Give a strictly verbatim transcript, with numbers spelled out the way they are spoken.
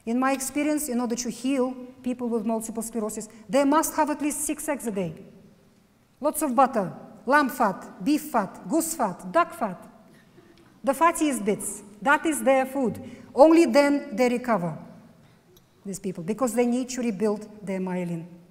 In my experience, in order to heal people with multiple sclerosis, they must have at least six eggs a day. Lots of butter, lamb fat, beef fat, goose fat, duck fat. The fattiest bits, that is their food. Only then they recover, these people, because they need to rebuild their myelin.